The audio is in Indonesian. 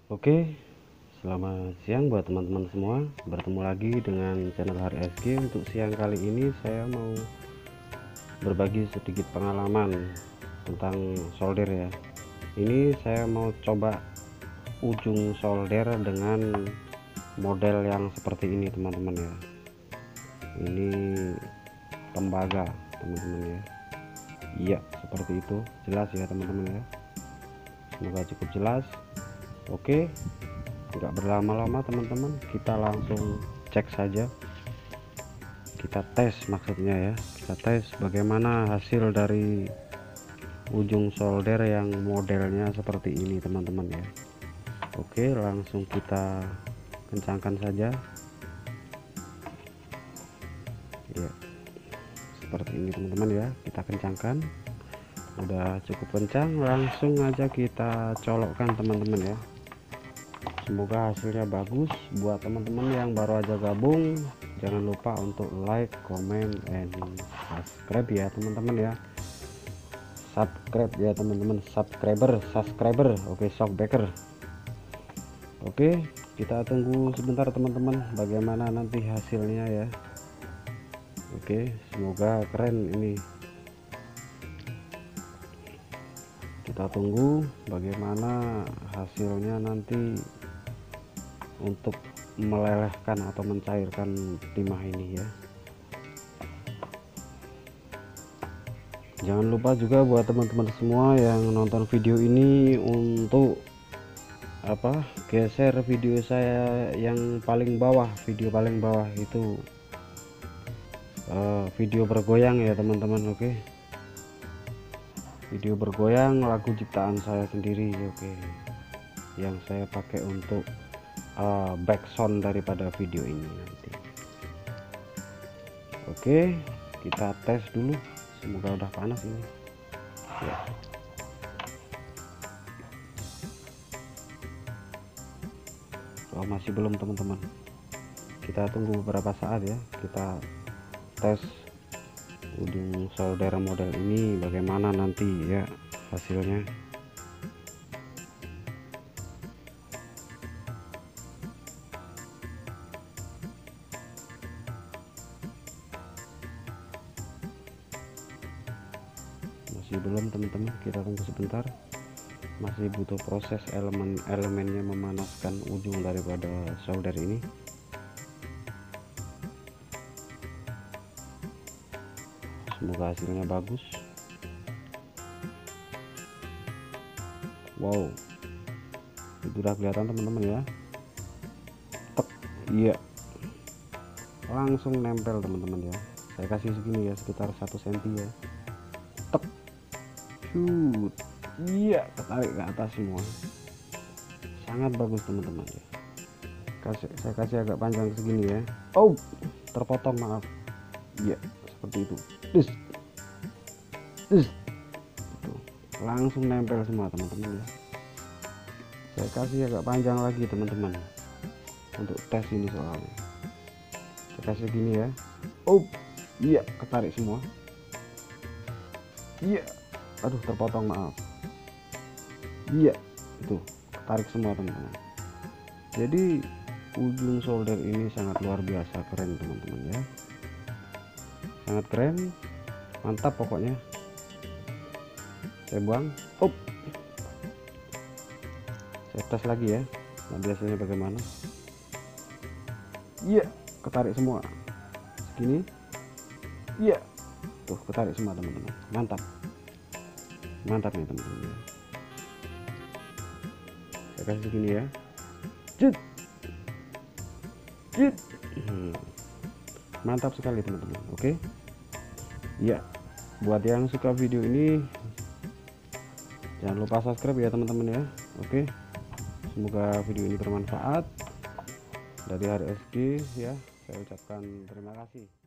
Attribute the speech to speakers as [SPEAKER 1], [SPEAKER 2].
[SPEAKER 1] Oke, selamat siang buat teman-teman semua. Bertemu lagi dengan channel Hari SG. Untuk siang kali ini saya mau berbagi sedikit pengalaman tentang solder ya. Ini saya mau coba ujung solder dengan model yang seperti ini teman-teman ya. Ini tembaga teman-teman ya. Iya, seperti itu. Jelas ya teman-teman ya. Semoga cukup jelas. Oke, nggak berlama-lama teman-teman, kita langsung cek saja, kita tes maksudnya ya, kita tes bagaimana hasil dari ujung solder yang modelnya seperti ini teman-teman ya. Oke, langsung kita kencangkan saja ya, seperti ini teman-teman ya. Kita kencangkan, udah cukup kencang, langsung aja kita colokkan teman-teman ya. Semoga hasilnya bagus. Buat teman-teman yang baru aja gabung, jangan lupa untuk like, comment, and subscribe ya teman-teman ya. Subscribe ya teman-teman, subscriber. Oke, shockbacker. Oke, kita tunggu sebentar teman-teman, bagaimana nanti hasilnya ya. Oke, semoga keren ini. Kita tunggu bagaimana hasilnya nanti untuk melelehkan atau mencairkan timah ini ya. Jangan lupa juga buat teman-teman semua yang nonton video ini untuk geser video saya yang paling bawah, video paling bawah itu video bergoyang ya teman-teman. Oke, video bergoyang lagu ciptaan saya sendiri. Oke, yang saya pakai untuk background daripada video ini nanti. Oke, kita tes dulu, semoga udah panas ini ya. Oh, masih belum teman-teman, kita tunggu beberapa saat ya. Kita tes ujung solder model ini bagaimana nanti ya hasilnya. Masih belum teman-teman, kita tunggu sebentar, masih butuh proses elemennya memanaskan ujung daripada solder ini. Semoga hasilnya bagus. Wow, itu udah kelihatan teman-teman ya. Iya, langsung nempel teman-teman ya. Saya kasih segini ya, sekitar 1 cm ya. Shoot, iya, ketarik ke atas semua, sangat bagus teman-teman ya. Saya kasih agak panjang segini ya. Oh, terpotong, maaf. Iya, seperti itu. Itu langsung nempel semua teman-teman ya. Saya kasih agak panjang lagi teman-teman untuk tes ini soalnya. Saya kasih gini ya. Oh, iya, ketarik semua. Iya, aduh, terpotong, maaf. Iya, itu ketarik semua teman-teman. Jadi ujung solder ini sangat luar biasa keren teman-teman ya, sangat keren, mantap pokoknya. Saya buang. Oh, saya tes lagi ya. Nah, biasanya bagaimana? Iya, ketarik semua segini. Iya, tuh ketarik semua teman-teman. Mantap nih teman-teman ya. Saya kasih segini ya. Mantap sekali teman-teman. Oke ya, buat yang suka video ini jangan lupa subscribe ya teman-teman ya. Oke, semoga video ini bermanfaat. Dari Hari SG ya, saya ucapkan terima kasih.